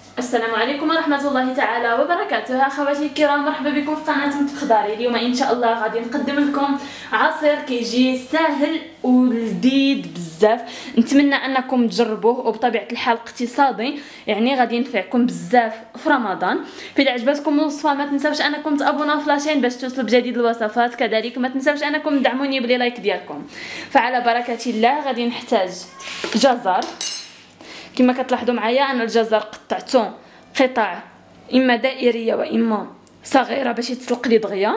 السلام عليكم ورحمة الله تعالى وبركاته. أخواتي الكرام، مرحبا بكم في قناة متخداري. اليوم إن شاء الله غادي نقدم لكم عصير كيجي ساهل ولذيذ بزاف. نتمنى أنكم تجربوه، وبطبيعة الحال اقتصادي، يعني غادي ينفعكم بزاف في رمضان. فإذا عجبتكم الوصفة ما تنساوش أنكم تابوناو في لاشين باش توصلوا بجديد الوصفات. كذلك ما تنساوش أنكم تدعموني بلي لايك ديالكم. فعلى بركة الله غادي نحتاج جزر. كما كتلاحظوا معايا انا الجزر قطعته قطع اما دائريه واما صغيره باش يتسلق لي دغيا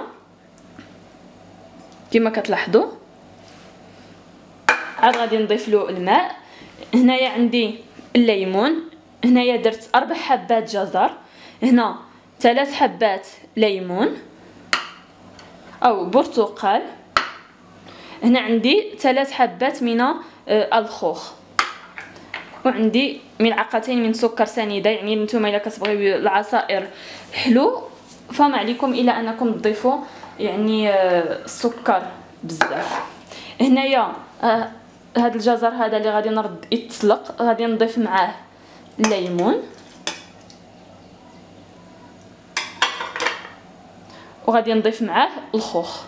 كما كتلاحظوا. عاد غادي نضيف له الماء. هنايا عندي الليمون، هنايا درت 4 حبات جزر، هنا 3 حبات ليمون او برتقال، هنا عندي 3 حبات من الخوخ، وعندي ملعقتين من سكر سنيده. يعني نتوما الا كتبغيو العصائر حلو فما عليكم الا انكم تضيفوا يعني السكر بزاف. هنايا هذا الجزر هذا اللي غادي نرد يتسلق، غادي نضيف معاه الليمون وغادي نضيف معاه الخوخ.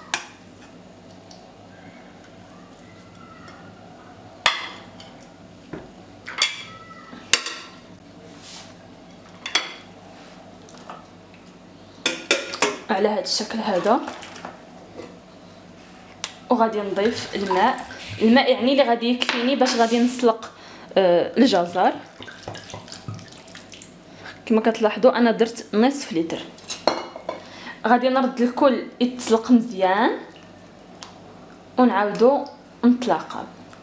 على هذا الشكل هذا، وغادي نضيف الماء يعني اللي غادي يكفيني باش غادي نسلق الجزر. كما كتلاحظوا انا درت نصف لتر. غادي نرد الكل يتسلق مزيان ونعاودو نتلاقاو.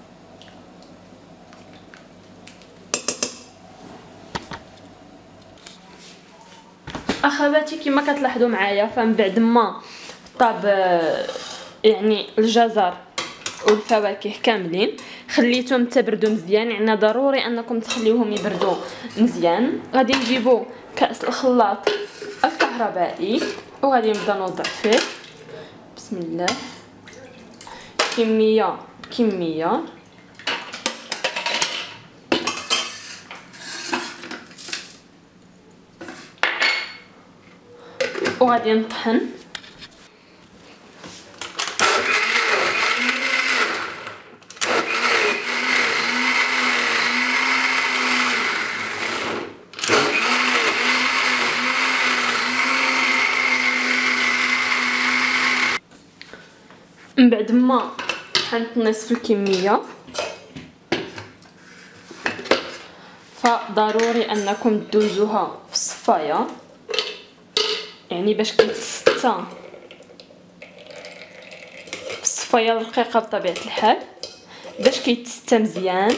اخواتي كما كتلاحظوا معايا فمن بعد ما طاب يعني الجزر والفواكه كاملين خليتهم تبردوا مزيان. يعني ضروري انكم تخليوهم يبردوا مزيان. غادي نجيبوا كاس الخلاط الكهربائي وغادي نبدا نوضع فيه بسم الله كميه وغادي نطحن. من بعد ما طحنت نصف الكميه فضروري انكم تدوزوها في الصفايه، يعني باش كيتستا الصفايه رقيقه بطبيعه الحال باش كيتستا مزيان.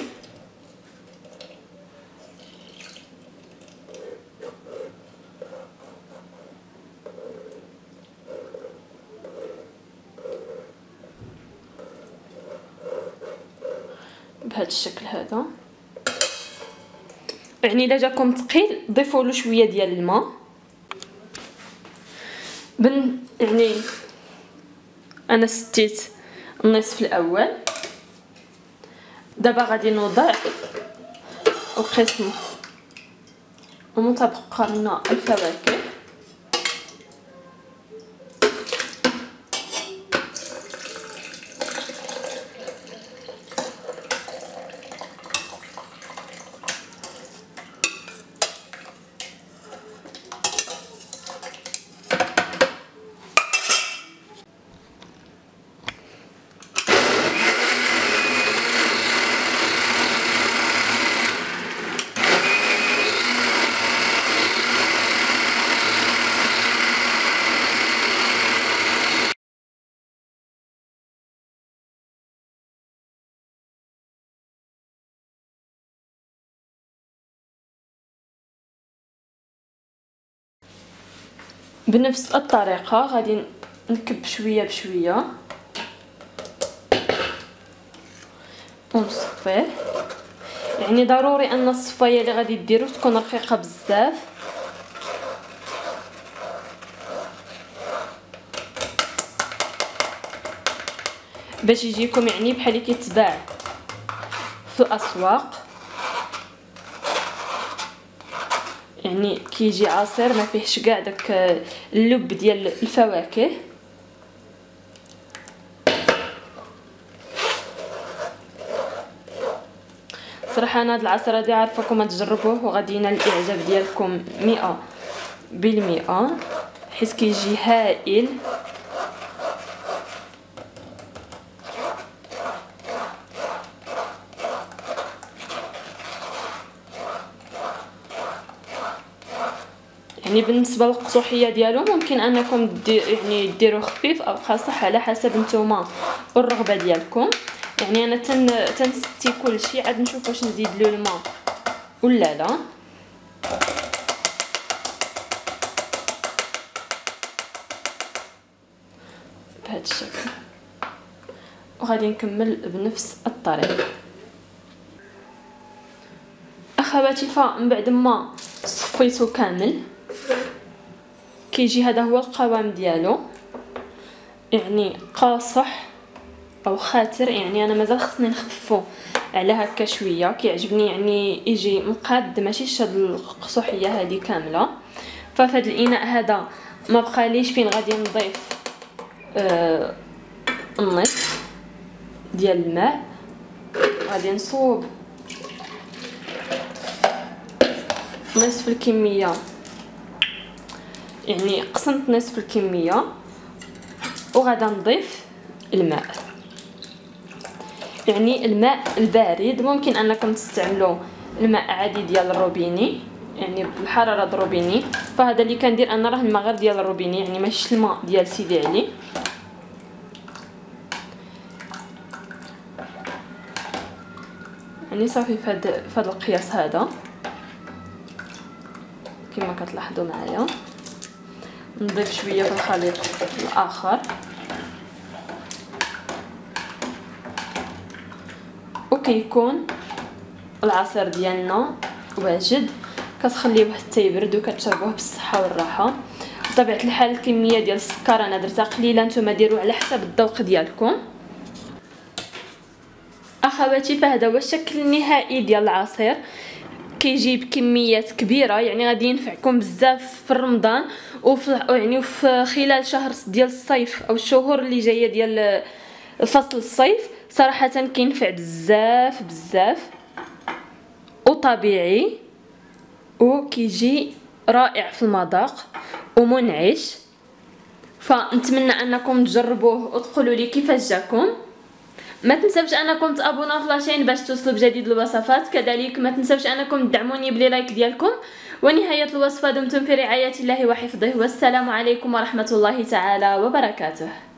بهذا الشكل هذا. يعني الا جاكم ثقيل ضيفوا له شويه ديال الماء. يعني انا ستيت النصف الاول. دابا غادي نوضع القسم المتبقى من الفواكه. بنفس الطريقه غادي نكب شويه بشويه ونصفيه. يعني ضروري ان الصفايه اللي غادي ديروا تكون رقيقه بزاف باش يجيكم يعني بحال اللي كيتباع في الاسواق. يعني كيجي عصير ما فيهش كاع داك اللب ديال الفواكه. صراحه انا هاد العصير هادي عارفاكم تجربوه وغادي ينال الاعجاب ديالكم 100%، حيت كيجي هائل. يعني بالنسبه للقصوحيه ديالو ممكن انكم يعني ديروا خفيف او خاصه على حسب نتوما والرغبه ديالكم. يعني انا تنستي كلشي، عاد نشوف واش نزيد له الماء ولا لا. بهذا الشكل، وغادي نكمل بنفس الطريقه. اخواتي فمن بعد ما صفيته كامل كيجي هذا هو القوام ديالو، يعني قاصح او خاتر. يعني انا مازال خصني نخففو على هكا شويه، كيعجبني يعني يجي مقاد ماشي شاد القصوحيه هذه كامله. ففي هذا الاناء هذا ما بقاليش فين غادي نضيف النصف ديال الماء. غادي نصوب نصف الكميه، يعني قسمت نصف الكميه وغادا نضيف الماء. يعني الماء البارد، ممكن انكم تستعملوا الماء عادي ديال الروبيني، يعني بالحراره الروبيني. فهذا اللي كندير انا راه الماء غير ديال الروبيني، يعني ماشي الماء ديال سيدي علي. يعني صافي في هذا القياس هذا كما كتلاحظوا معايا. نضيف شويه في الخليط الاخر وكيكون العصير ديالنا واجد. كتخليوه حتى يبرد وكتشربوه بالصحه والراحه. بطبيعه الحال الكميه ديال السكر انا درتها قليله، نتوما ديروا على حسب الذوق ديالكم. اخواتي فهذا هو الشكل النهائي ديال العصير، كيجي بكميات كبيره. يعني غادي ينفعكم بزاف في رمضان يعني في خلال شهر ديال الصيف او الشهور اللي جايه ديال فصل الصيف. صراحه كينفع بزاف بزاف وطبيعي، وكيجي رائع في المذاق ومنعش. فنتمنى انكم تجربوه وتقولوا لي كيفاش جاكم. ما تنساوش انكم تابوناو في لاشين باش توصلوا بجديد الوصفات. كذلك ما تنساوش انكم تدعموني بلي لايك ديالكم. ونهايه الوصفه، دمتم في رعايه الله وحفظه، والسلام عليكم ورحمه الله تعالى وبركاته.